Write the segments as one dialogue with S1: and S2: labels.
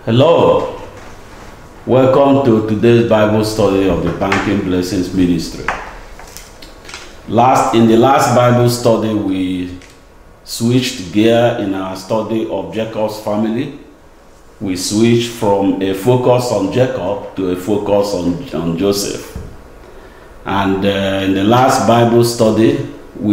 S1: Hello, welcome to today's Bible study of the Banking Blessings Ministry. In the last Bible study, we switched gear in our study of Jacob's family. We switched from a focus on Jacob to a focus on Joseph. And in the last Bible study, we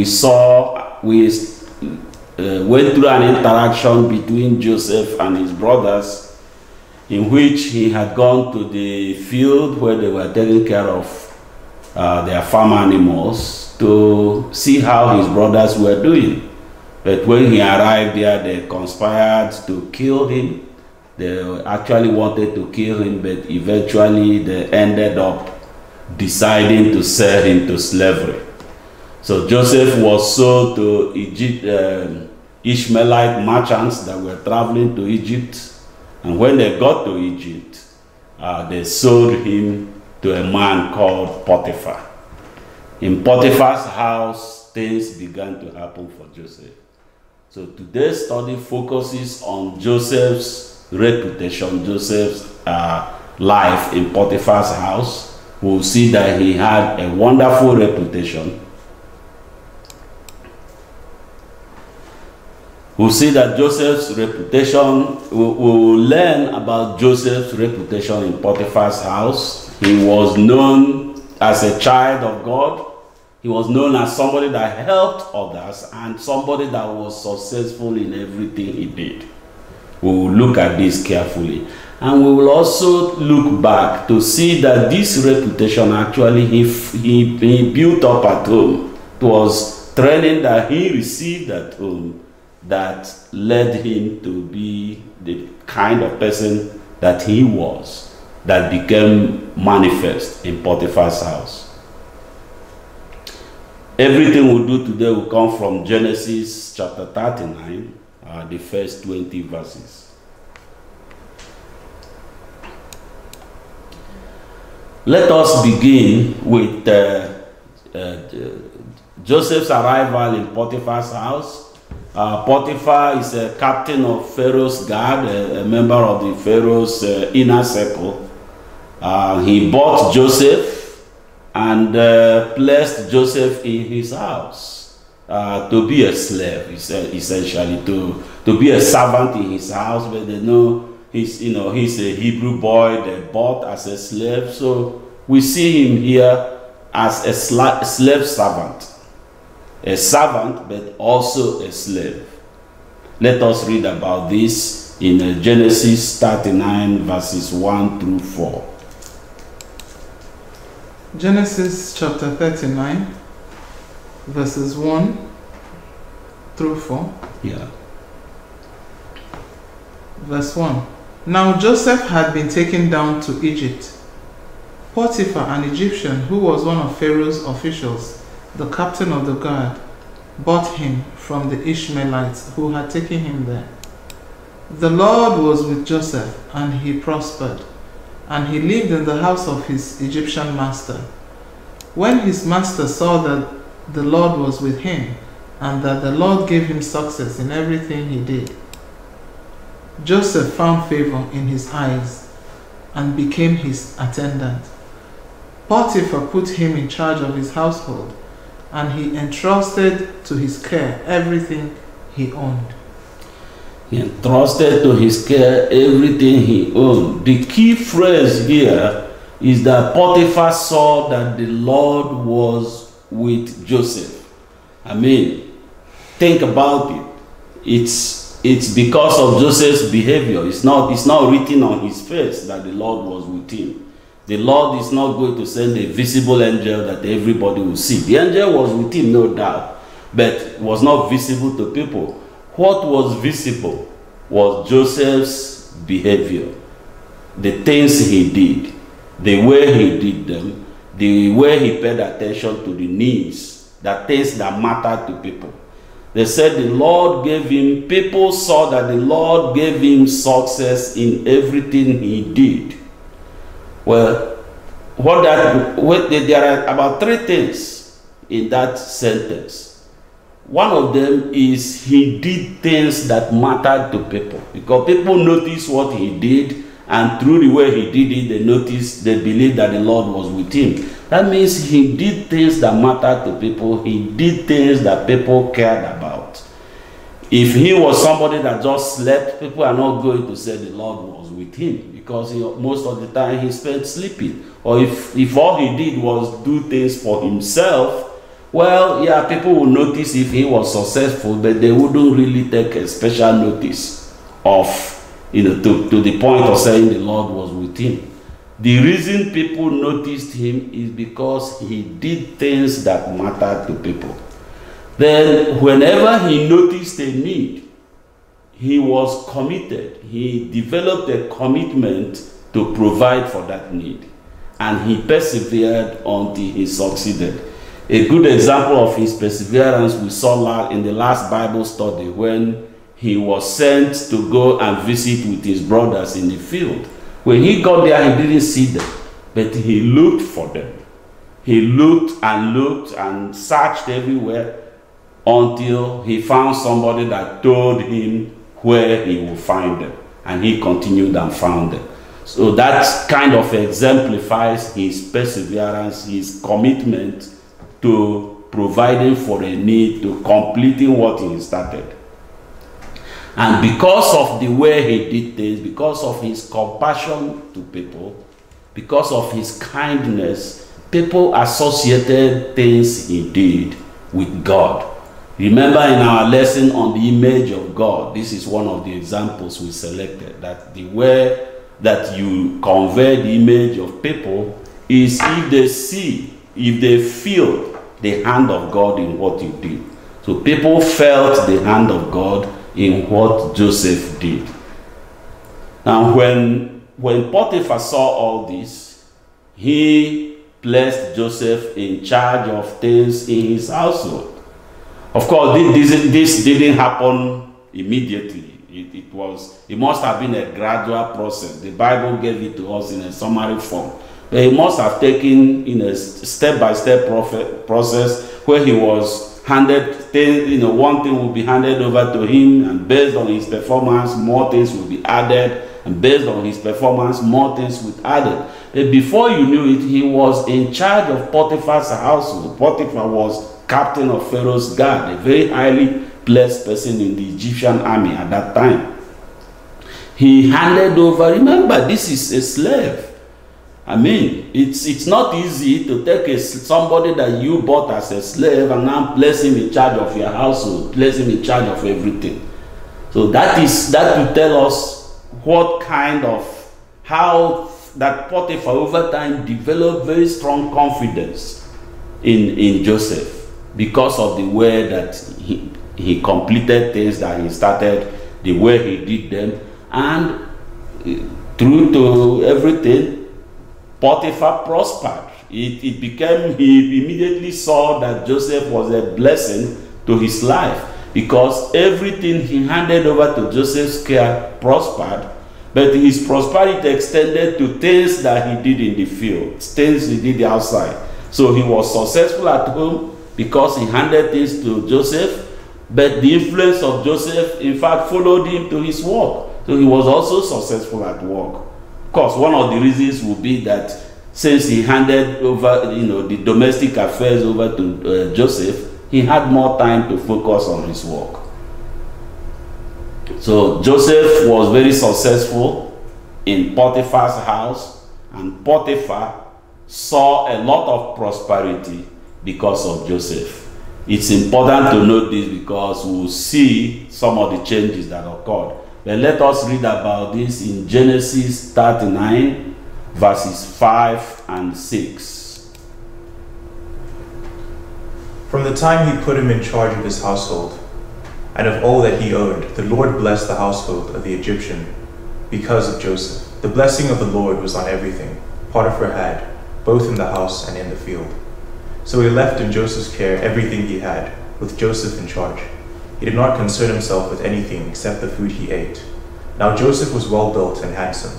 S1: went through an interaction between Joseph and his brothers, in which he had gone to the field where they were taking care of their farm animals to see how his brothers were doing. But when he arrived there, they conspired to kill him. They actually wanted to kill him, but eventually they ended up deciding to sell him to slavery. So Joseph was sold to Ishmaelite merchants that were traveling to Egypt. And when they got to Egypt, they sold him to a man called Potiphar. In Potiphar's house, things began to happen for Joseph. So today's study focuses on Joseph's reputation, Joseph's life in Potiphar's house. We'll see that he had a wonderful reputation. We'll see that Joseph's reputation, we'll learn about Joseph's reputation in Potiphar's house. He was known as a child of God. He was known as somebody that helped others and somebody that was successful in everything he did. We will look at this carefully. And we will also look back to see that this reputation actually he built up at home. It was training that he received at home that led him to be the kind of person that he was, that became manifest in Potiphar's house. Everything we'll do today will come from Genesis chapter 39, the first 20 verses. Let us begin with Joseph's arrival in Potiphar's house. Potiphar is a captain of Pharaoh's guard, a member of the Pharaoh's inner circle. He bought Joseph and placed Joseph in his house to be a slave, essentially, to be a servant in his house. But they know he's a Hebrew boy they bought as a slave. So we see him here as a slave servant. A servant, but also a slave. Let us read about this in Genesis 39, verses 1 through 4.
S2: Genesis chapter 39, verses 1 through 4.
S1: Yeah.
S2: Verse 1. Now Joseph had been taken down to Egypt. Potiphar, an Egyptian who was one of Pharaoh's officials, the captain of the guard, bought him from the Ishmaelites who had taken him there. The Lord was with Joseph, and he prospered, and he lived in the house of his Egyptian master. When his master saw that the Lord was with him, and that the Lord gave him success in everything he did, Joseph found favor in his eyes and became his attendant. Potiphar put him in charge of his household, and he entrusted to his care everything he owned.
S1: He entrusted to his care everything he owned. The key phrase here is that Potiphar saw that the Lord was with Joseph. I mean, think about it. It's because of Joseph's behavior. It's not written on his face that the Lord was with him. The Lord is not going to send a visible angel that everybody will see. The angel was with him, no doubt, but was not visible to people. What was visible was Joseph's behavior, the things he did, the way he did them, the way he paid attention to the needs, the things that mattered to people. They said the Lord gave him, people saw that the Lord gave him success in everything he did. Well, there are about three things in that sentence. One of them is he did things that mattered to people, because people noticed what he did, and through the way he did it, they believed that the Lord was with him. That means he did things that mattered to people. He did things that people cared about. If he was somebody that just slept, people are not going to say the Lord was with him, because most of the time he spent sleeping. Or if all he did was do things for himself, well, yeah, people will notice if he was successful, but they wouldn't really take a special notice of, to the point of saying the Lord was with him. The reason people noticed him is because he did things that mattered to people. Then, whenever he noticed a need, he was committed. He developed a commitment to provide for that need, and he persevered until he succeeded. A good example of his perseverance we saw in the last Bible study, when he was sent to go and visit with his brothers in the field. When he got there, he didn't see them, but he looked for them. He looked and searched everywhere until he found somebody that told him where he would find them, and he continued and found them. So that kind of exemplifies his perseverance, his commitment to providing for a need, to completing what he started. And because of the way he did things, because of his compassion to people, because of his kindness, people associated things he did with God. Remember, in our lesson on the image of God, this is one of the examples we selected, that the way that you convey the image of people is if they see, if they feel the hand of God in what you did. So people felt the hand of God in what Joseph did. Now when Potiphar saw all this, he placed Joseph in charge of things in his household. Of course, this didn't happen immediately. It must have been a gradual process. The Bible gave it to us in a summary form. But it must have taken in a step-by-step process where he was handed things, one thing will be handed over to him, and based on his performance, more things will be added, and based on his performance, more things will be added. But before you knew it, he was in charge of Potiphar's household. Potiphar was captain of Pharaoh's guard, a very highly placed person in the Egyptian army at that time. He handed over, remember, this is a slave. I mean, it's not easy to take somebody that you bought as a slave and now place him in charge of your household, place him in charge of everything. So that will tell us how that Potiphar over time developed very strong confidence in Joseph, because of the way that he completed things that he started, the way he did them, and through to everything, Potiphar prospered. He immediately saw that Joseph was a blessing to his life, because everything he handed over to Joseph's care prospered, but his prosperity extended to things that he did in the field, things he did outside. So he was successful at home because he handed things to Joseph, but the influence of Joseph, in fact, followed him to his work. So he was also successful at work. Of course, one of the reasons would be that since he handed over, the domestic affairs over to Joseph, he had more time to focus on his work. So Joseph was very successful in Potiphar's house, and Potiphar saw a lot of prosperity because of Joseph. It's important to note this because we'll see some of the changes that occurred. But let us read about this in Genesis 39, verses 5 and 6.
S3: From the time he put him in charge of his household, and of all that he owned, the Lord blessed the household of the Egyptian because of Joseph. The blessing of the Lord was on everything Potiphar had, both in the house and in the field. So he left in Joseph's care everything he had, with Joseph in charge. He did not concern himself with anything except the food he ate. Now Joseph was well built and handsome.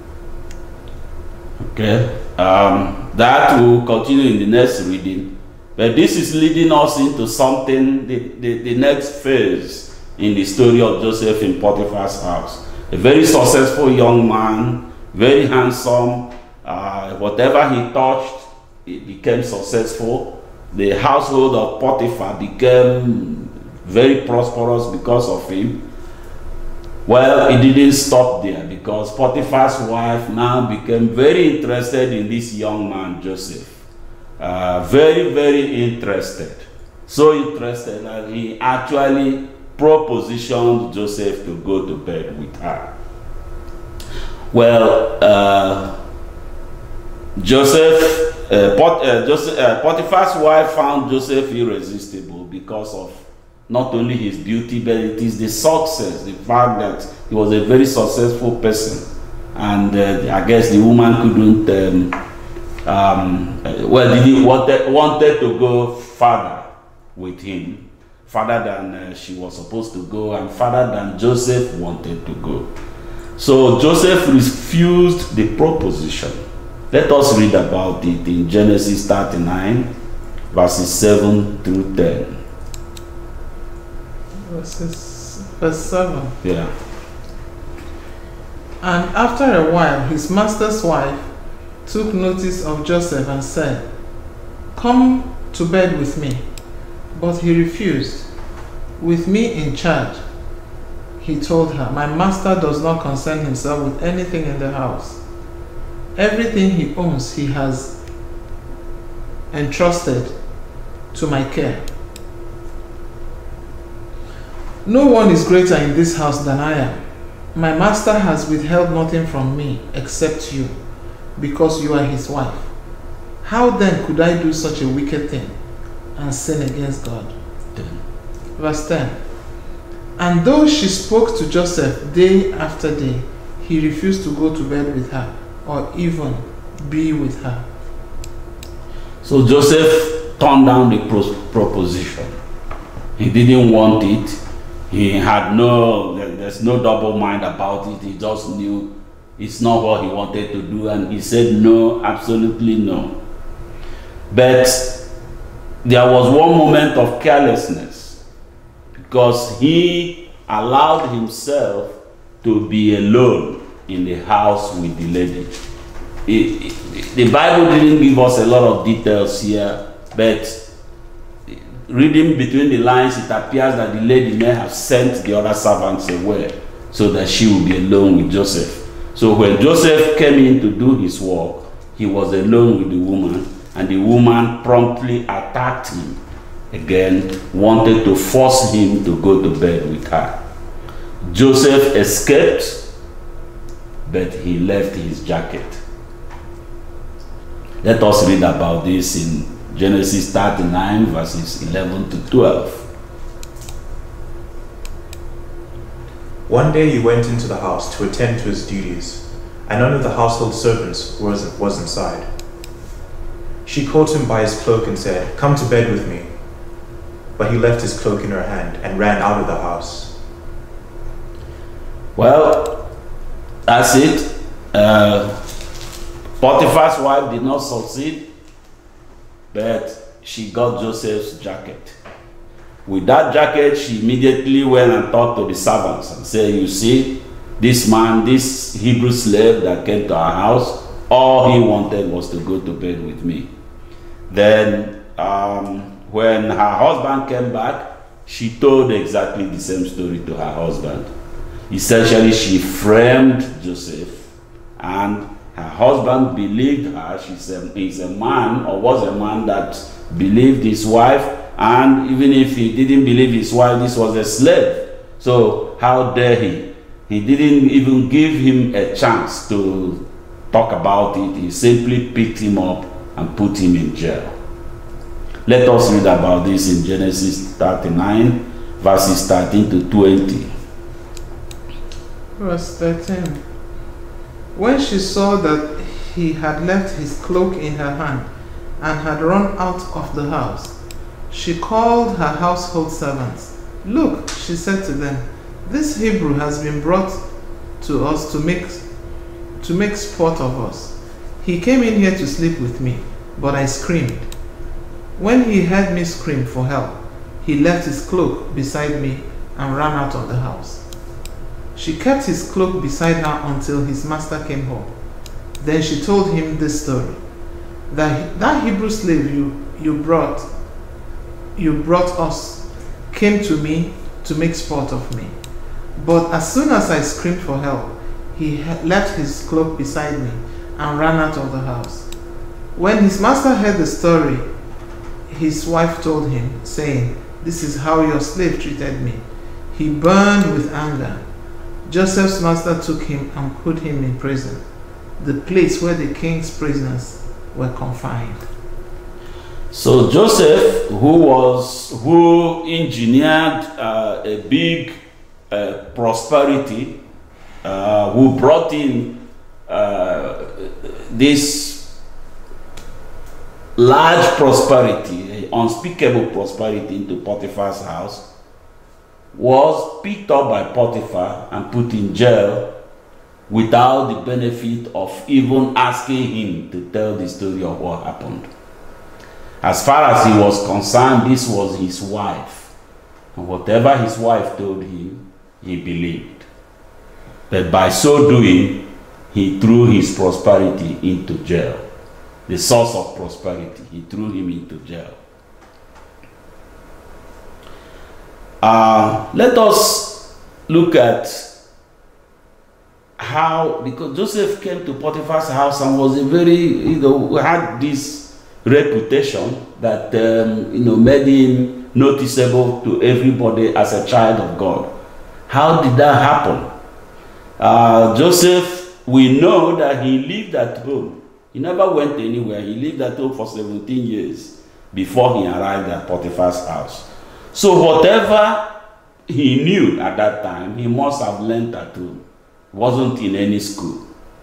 S1: Okay, that will continue in the next reading. But this is leading us into something, the next phase in the story of Joseph in Potiphar's house. A very successful young man, very handsome. Whatever he touched, it became successful. The household of Potiphar became very prosperous because of him. Well, it didn't stop there, because Potiphar's wife now became very interested in this young man, Joseph. Very, very interested. So interested that he actually propositioned Joseph to go to bed with her. Well, Potiphar's wife found Joseph irresistible because of not only his beauty, but it is the success, the fact that he was a very successful person. And I guess the woman couldn't, wanted to go further with him, further than she was supposed to go, and further than Joseph wanted to go. So Joseph refused the proposition. Let us read about it in Genesis 39, verses 7 through 10.
S2: Verse 7.
S1: Yeah.
S2: And after a while, his master's wife took notice of Joseph and said, "Come to bed with me." But he refused. "With me in charge," he told her, "my master does not concern himself with anything in the house. Everything he owns he has entrusted to my care. No one is greater in this house than I am. My master has withheld nothing from me except you, because you are his wife. How then could I do such a wicked thing and sin against God?" Verse 10. And though she spoke to Joseph day after day, he refused to go to bed with her or even be with her.
S1: So Joseph turned down the proposition. He didn't want it. He had there's no double mind about it. He just knew it's not what he wanted to do, and he said no, absolutely no. But there was one moment of carelessness, because he allowed himself to be alone in the house with the lady. The Bible didn't give us a lot of details here, but reading between the lines, it appears that the lady may have sent the other servants away so that she would be alone with Joseph. So when Joseph came in to do his work, he was alone with the woman, and the woman promptly attacked him again, wanted to force him to go to bed with her. Joseph escaped, but he left his jacket. Let us read about this in Genesis 39, verses 11 to 12.
S3: One day he went into the house to attend to his duties, and none of the household servants was inside. She caught him by his cloak and said, "Come to bed with me." But he left his cloak in her hand and ran out of the house.
S1: Well, that's it. Potiphar's wife did not succeed, but she got Joseph's jacket. With that jacket, she immediately went and talked to the servants and said, "You see, this man, this Hebrew slave that came to our house, all he wanted was to go to bed with me." Then when her husband came back, she told exactly the same story to her husband. Essentially, she framed Joseph, and her husband believed her. He's a man, or was a man, that believed his wife, and even if he didn't believe his wife, this was a slave. So how dare he? He didn't even give him a chance to talk about it. He simply picked him up and put him in jail. Let us read about this in Genesis 39, verses 13 to 20.
S2: Verse 13. When she saw that he had left his cloak in her hand and had run out of the house, she called her household servants. "Look," she said to them, "this Hebrew has been brought to us to make sport of us. He came in here to sleep with me, but I screamed. When he heard me scream for help, he left his cloak beside me and ran out of the house. She kept his cloak beside her until his master came home. Then she told him this story. That Hebrew slave you brought us came to me to make sport of me. But as soon as I screamed for help, he left his cloak beside me and ran out of the house. When his master heard the story, his wife told him, saying, "This is how your slave treated me." He burned with anger. Joseph's master took him and put him in prison, the place where the king's prisoners were confined.
S1: So Joseph, who engineered a big prosperity, who brought in this large prosperity, unspeakable prosperity into Potiphar's house, was picked up by Potiphar and put in jail without the benefit of even asking him to tell the story of what happened. As far as he was concerned, this was his wife, and whatever his wife told him, he believed. But by so doing, he threw his prosperity into jail. The source of prosperity, he threw him into jail. Let us look at how, because Joseph came to Potiphar's house and was a very, had this reputation that, made him noticeable to everybody as a child of God. How did that happen? Joseph, we know that he lived at home. He never went anywhere. He lived at home for 17 years before he arrived at Potiphar's house. So whatever he knew at that time, he must have learned at home. Wasn't in any school.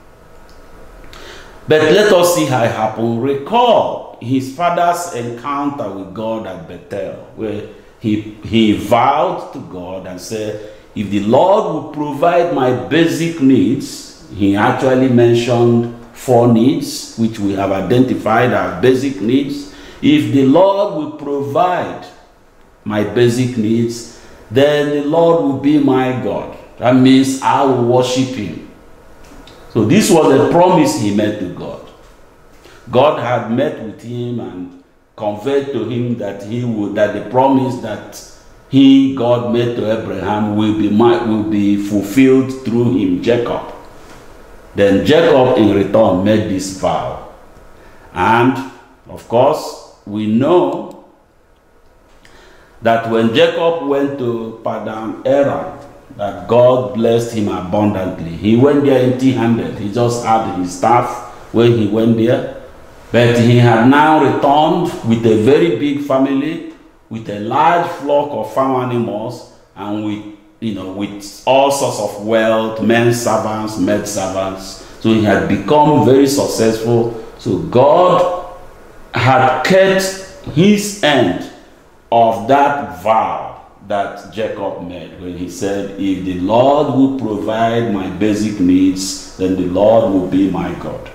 S1: But let us see how it happened. Recall his father's encounter with God at Bethel, where he vowed to God and said, if the Lord will provide my basic needs, he actually mentioned 4 needs, which we have identified as basic needs. If the Lord will provide my basic needs, then the Lord will be my God. That means I will worship him. So this was a promise he made to God. God had met with him and conveyed to him that the promise that God made to Abraham will be fulfilled through him, Jacob. Then Jacob in return made this vow. And of course, we know that when Jacob went to Padan Aram, that God blessed him abundantly. He went there empty-handed. He just had his staff when he went there. But he had now returned with a very big family, with a large flock of farm animals, and with all sorts of wealth, men servants, maid servants. So he had become very successful. So God had kept his end of that vow that Jacob made when he said, if the Lord will provide my basic needs, then the Lord will be my God.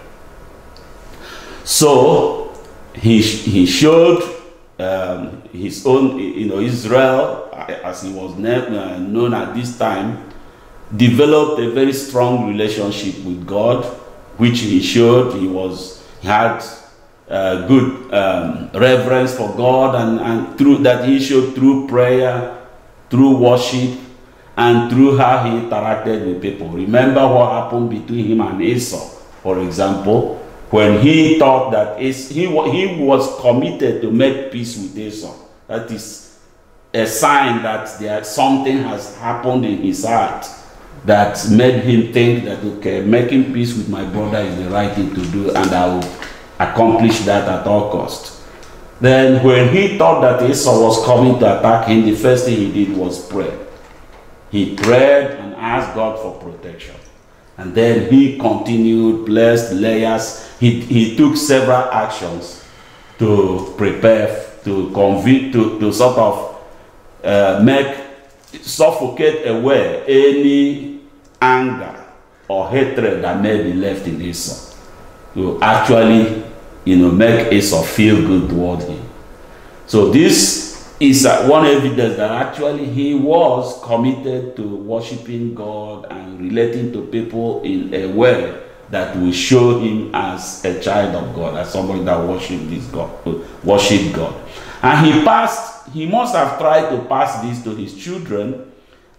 S1: So he showed his own, Israel, as he was known at this time, developed a very strong relationship with God, which he showed. He had good reverence for God, and through that he showed through prayer, through worship, and through how he interacted with people. Remember what happened between him and Esau, for example, when he thought that he was committed to make peace with Esau. That is a sign that something has happened in his heart that made him think that, okay, making peace with my brother is the right thing to do, and I will accomplish that at all cost. Then when he thought that Esau was coming to attack him, the first thing he did was pray. He prayed and asked God for protection. And then he continued, blessed layers. He took several actions to prepare, to convict, to sort of suffocate away any anger or hatred that may be left in Esau. To actually, make Esau feel good toward him. So this is one evidence that actually he was committed to worshiping God and relating to people in a way that will show him as a child of God, as somebody that worship God. And he must have tried to pass this to his children.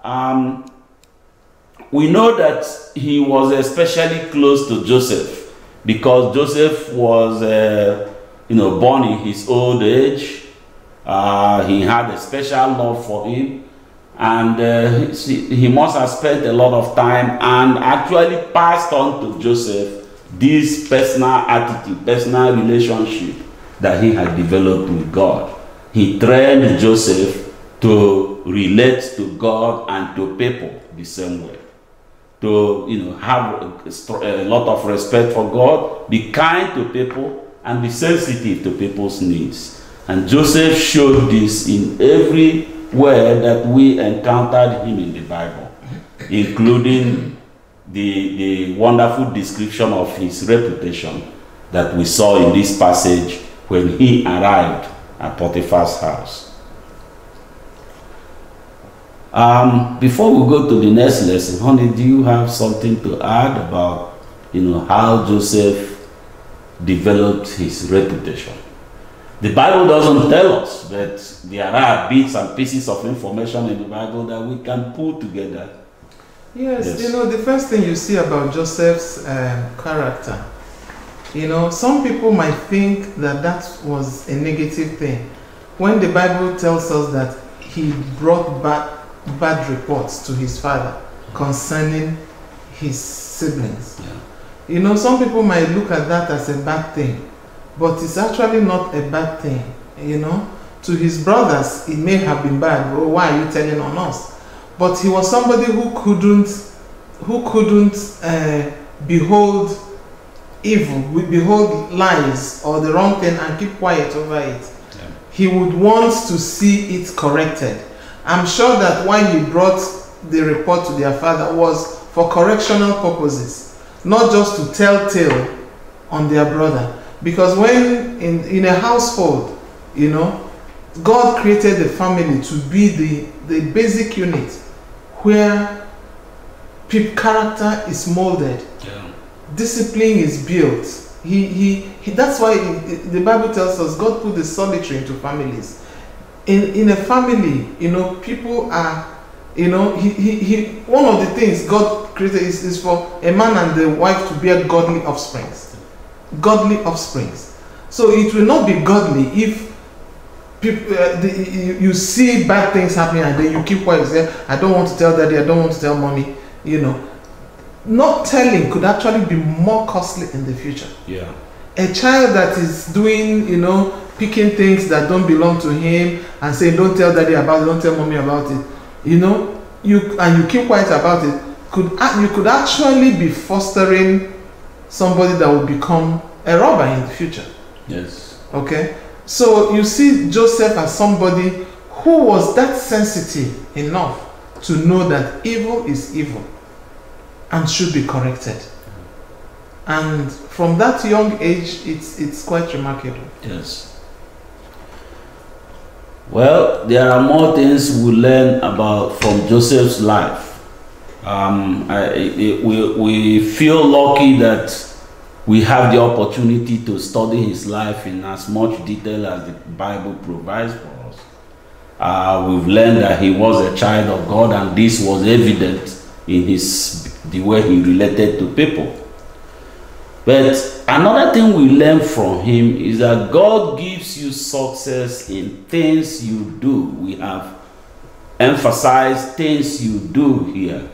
S1: We know that he was especially close to Joseph because Joseph was, born in his old age. He had a special love for him, and he must have spent a lot of time and actually passed on to Joseph this personal attitude, personal relationship that he had developed with God. He trained Joseph to relate to God and to people the same way. To have a lot of respect for God, be kind to people, and be sensitive to people's needs. And Joseph showed this in every way that we encountered him in the Bible, including the wonderful description of his reputation that we saw in this passage when he arrived at Potiphar's house. Before we go to the next lesson, honey, do you have something to add about, how Joseph developed his reputation? The Bible doesn't tell us, but there are bits and pieces of information in the Bible that we can put together.
S2: Yes, the first thing you see about Joseph's character, some people might think that was a negative thing. When the Bible tells us that he brought bad reports to his father concerning his siblings. Yeah. Some people might look at that as a bad thing, but it's actually not a bad thing. To his brothers, it may have been bad. Oh, why are you telling on us? But he was somebody who couldn't behold evil, behold lies or the wrong thing and keep quiet over it. Yeah. He would want to see it corrected. I'm sure that why he brought the report to their father was for correctional purposes, not just to tell tale on their brother. Because when in a household, God created the family to be the basic unit where character is molded, discipline is built. That's why the Bible tells us God put the solitary into families. In a family, people are, one of the things God created is for a man and the wife to bear godly offspring. Godly offspring. So it will not be godly if people, you see bad things happening and then you keep quiet and say, I don't want to tell daddy, I don't want to tell mommy. Not telling could actually be more costly in the future. Yeah. A child that is doing, picking things that don't belong to him and saying, don't tell daddy about it, don't tell mommy about it, you keep quiet about it, you could actually be fostering somebody that will become a robber in the future. Yes. Okay? So you see Joseph as somebody who was that sensitive enough to know that evil is evil and should be corrected. And from that young age, it's quite remarkable. Yes.
S1: Well, there are more things we learn about from Joseph's life. We feel lucky that we have the opportunity to study his life in as much detail as the Bible provides for us. We've learned that he was a child of God, and this was evident in the way he related to people. But another thing we learn from him is that God gives you success in things you do. We have emphasized things you do here.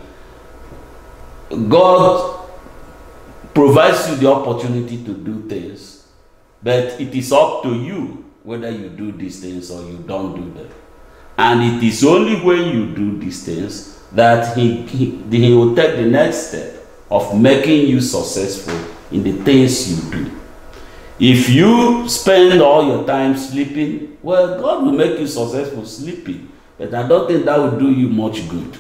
S1: God provides you the opportunity to do things, but it is up to you whether you do these things or you don't do them. And it is only when you do these things that he will take the next step of making you successful in the things you do. If you spend all your time sleeping, well, God will make you successful sleeping, but I don't think that will do you much good.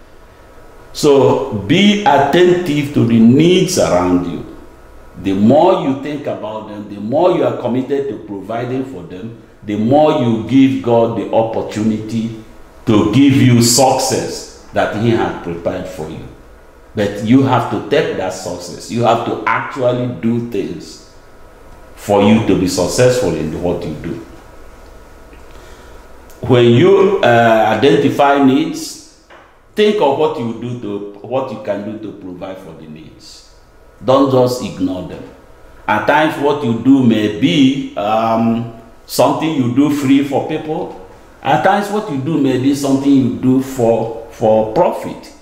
S1: So be attentive to the needs around you. The more you think about them, the more you are committed to providing for them, the more you give God the opportunity to give you success that He has prepared for you. But you have to take that success. You have to actually do things for you to be successful in what you do. When you identify needs, think of what you can do to provide for the needs. Don't just ignore them. At times, what you do may be something you do free for people. At times, what you do may be something you do for profit.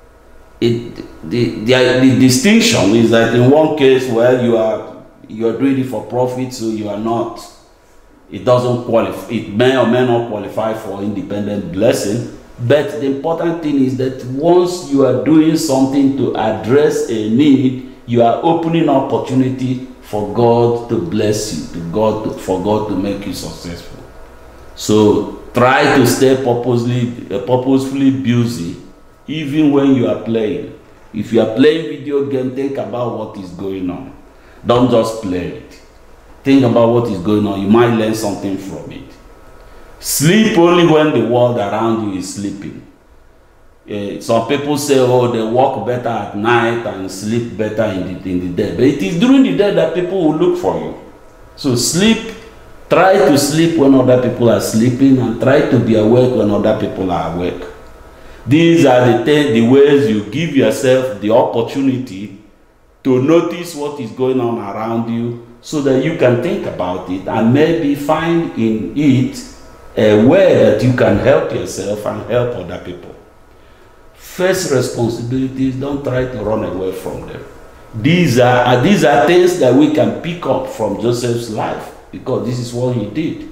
S1: The distinction is that in one case, well, you are doing it for profit, so you are not. It doesn't qualify. It may or may not qualify for independent blessing. But the important thing is that once you are doing something to address a need, you are opening opportunity for God to bless you, for God to make you successful. So try to stay purposefully busy, even when you are playing. If you are playing video game, think about what is going on. Don't just play it. Think about what is going on. You might learn something from it. Sleep only when the world around you is sleeping. Some people say, oh, they walk better at night and sleep better in the day. But it is during the day that people will look for you. So sleep. Try to sleep when other people are sleeping, and try to be awake when other people are awake. These are the ways you give yourself the opportunity to notice what is going on around you, so that you can think about it and maybe find in it a way that you can help yourself and help other people. Face responsibilities, don't try to run away from them. These are things that we can pick up from Joseph's life, because this is what he did.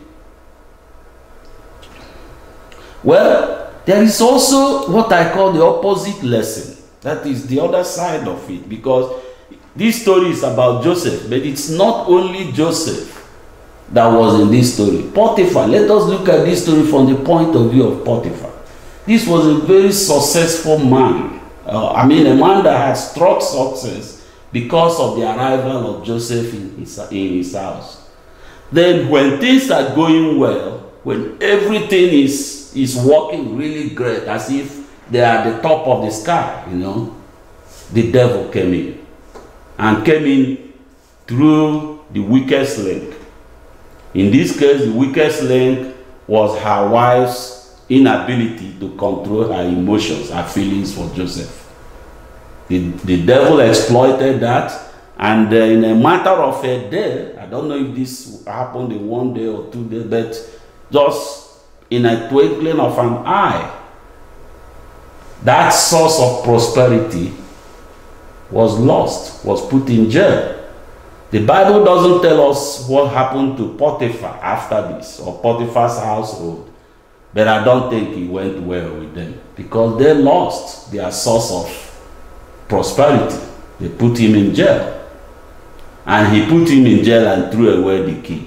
S1: Well, there is also what I call the opposite lesson. That is the other side of it, because this story is about Joseph, but it's not only Joseph that was in this story. Potiphar, let us look at this story from the point of view of Potiphar. This was a very successful man. A man that had struck success because of the arrival of Joseph in his house. Then when things are going well, when everything is working really great, as if they are at the top of the sky, the devil came in. And came in through the weakest link. In this case, the weakest link was her wife's inability to control her emotions, her feelings for Joseph. The devil exploited that, and in a matter of a day, I don't know if this happened in 1 day or 2 days, but just in a twinkling of an eye, that source of prosperity was lost, was put in jail. The Bible doesn't tell us what happened to Potiphar after this, or Potiphar's household, but I don't think it went well with them, because they lost their source of prosperity. They put him in jail, and he put him in jail and threw away the key.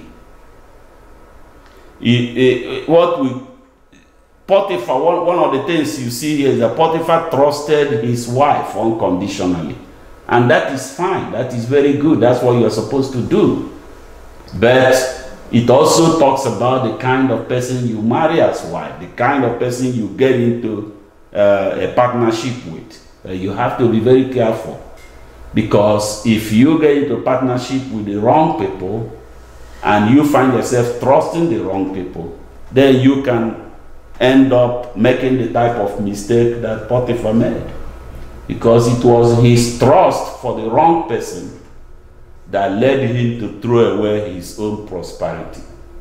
S1: Potiphar, one of the things you see here is that Potiphar trusted his wife unconditionally. And that is fine. That is very good. That's what you're supposed to do. But it also talks about the kind of person you marry as wife, the kind of person you get into a partnership with. You have to be very careful. Because if you get into partnership with the wrong people, and you find yourself trusting the wrong people, then you can end up making the type of mistake that Potiphar made. Because it was his trust for the wrong person that led him to throw away his own prosperity.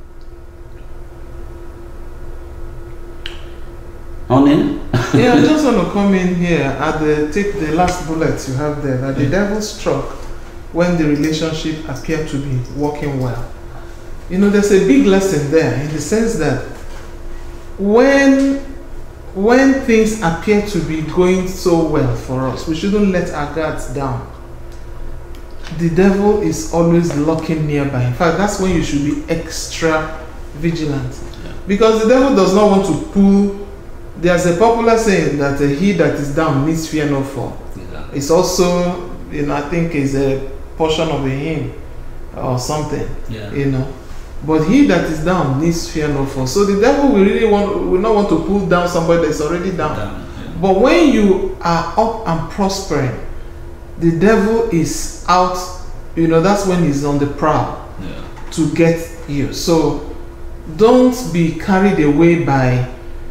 S1: Honey?
S2: Yeah, I just want to come in here take the last bullet you have there, that the devil struck when the relationship appeared to be working well. There's a big lesson there, in the sense that when things appear to be going so well for us, we shouldn't let our guards down. The devil is always lurking nearby. In fact, that's when you should be extra vigilant. Yeah. Because the devil does not want to pull. There's a popular saying that he that is down needs fear no fall. Yeah. It's also, I think is a portion of a hymn or something. Yeah. but he that is down needs fear no fall. So the devil will not want to pull down somebody that's already down.
S1: Yeah.
S2: But when you are up and prospering, the devil is out. That's when he's on the prowl to get you. So don't be carried away by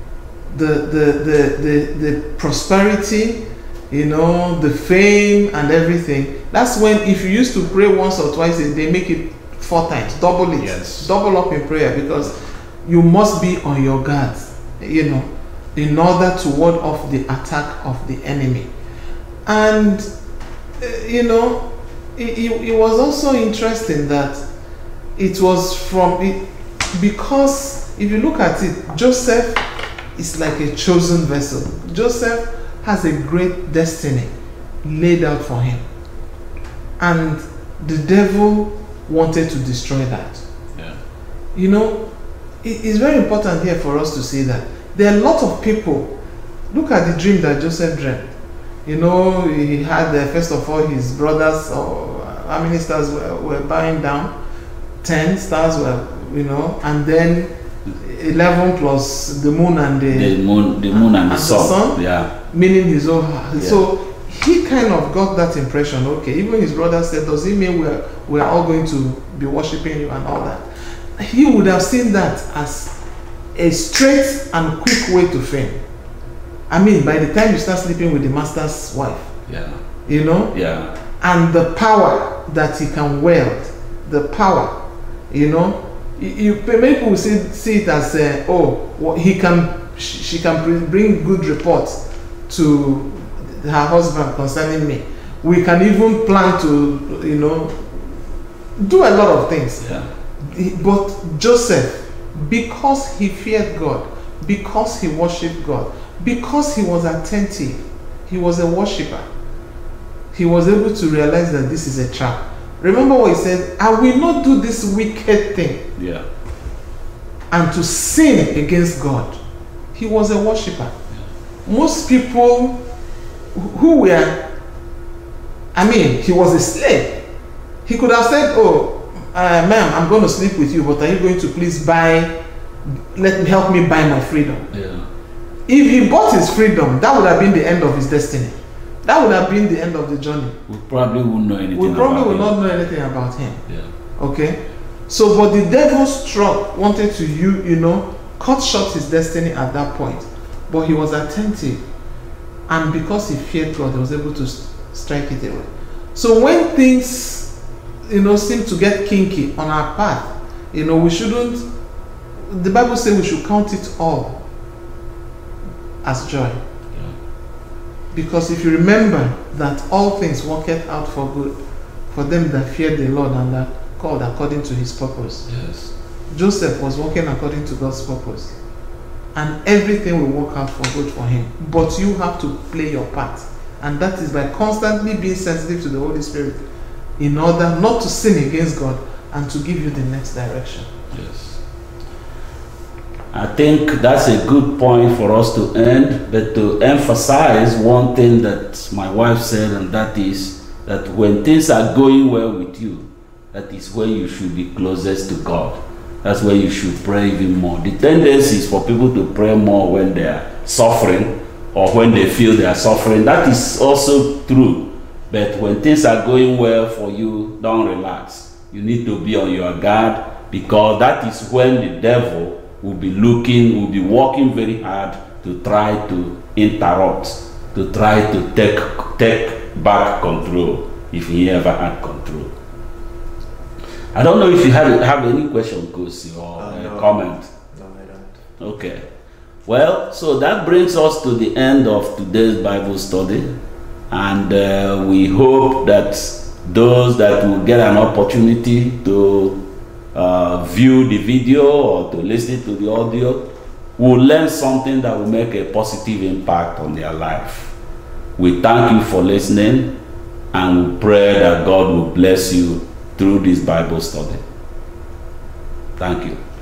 S2: the prosperity, the fame and everything. That's when, if you used to pray once or twice a day, make it 4 times, double it.
S1: Yes.
S2: Double up in prayer, because you must be on your guard, in order to ward off the attack of the enemy. And it was also interesting that it was from it, because if you look at it, Joseph is like a chosen vessel. Joseph has a great destiny laid out for him, and the devil wanted to destroy that. It's very important here for us to see that there are a lot of people. Look at the dream that Joseph dreamt. He had, first of all, his brothers, how many stars were bowing down? 10 stars were, and then 11 plus the moon and the
S1: moon and the sun. Yeah.
S2: Meaning his own heart. Yeah. So he kind of got that impression. Okay, even his brother said, does it mean we're all going to be worshiping you and all that? He would have seen that as a straight and quick way to fame. I mean, by the time you start sleeping with the master's wife,
S1: yeah,
S2: and the power that he can wield, the power, many people see it as she can bring good reports to her husband concerning me. We can even plan to, do a lot of things.
S1: Yeah.
S2: But Joseph, because he feared God, because he worshipped God, because he was attentive, he was a worshipper, he was able to realize that this is a trap. Remember what he said, I will not do this wicked thing.
S1: Yeah.
S2: And to sin against God. He was a worshipper. Yeah. Most people who were, he was a slave. He could have said, ma'am, I'm going to sleep with you, but are you going to please help me buy my freedom?
S1: Yeah.
S2: If he bought his freedom, that would have been the end of his destiny. That would have been the end of the journey.
S1: We probably wouldn't know anything.
S2: We probably would not know anything about him.
S1: Yeah.
S2: Okay? So, but the devil wanted to, cut short his destiny at that point. But he was attentive. And because he feared God, he was able to strike it away. So when things, seem to get kinky on our path, we shouldn't, the Bible says we should count it all as joy. Because if you remember that all things worketh out for good for them that fear the Lord and are called according to his purpose.
S1: Yes.
S2: Joseph was working according to God's purpose. And everything will work out for good for him. But you have to play your part. And that is by constantly being sensitive to the Holy Spirit in order not to sin against God and to give you the next direction.
S1: Yes. I think that's a good point for us to end, but to emphasize one thing that my wife said, and that is that when things are going well with you, that is where you should be closest to God. That's where you should pray even more. The tendency is for people to pray more when they are suffering or when they feel they are suffering. That is also true. But when things are going well for you, don't relax. You need to be on your guard, because that is when the devil will be working very hard to try to interrupt, to try to take back control, if he ever had control. I don't know if you have any question, Kosi, or
S3: no.
S1: Comment.
S3: No, I don't.
S1: Okay. Well, so that brings us to the end of today's Bible study, and we hope that those that will get an opportunity to view the video or to listen to the audio will learn something that will make a positive impact on their life. We thank you for listening, and we pray that God will bless you through this Bible study. Thank you.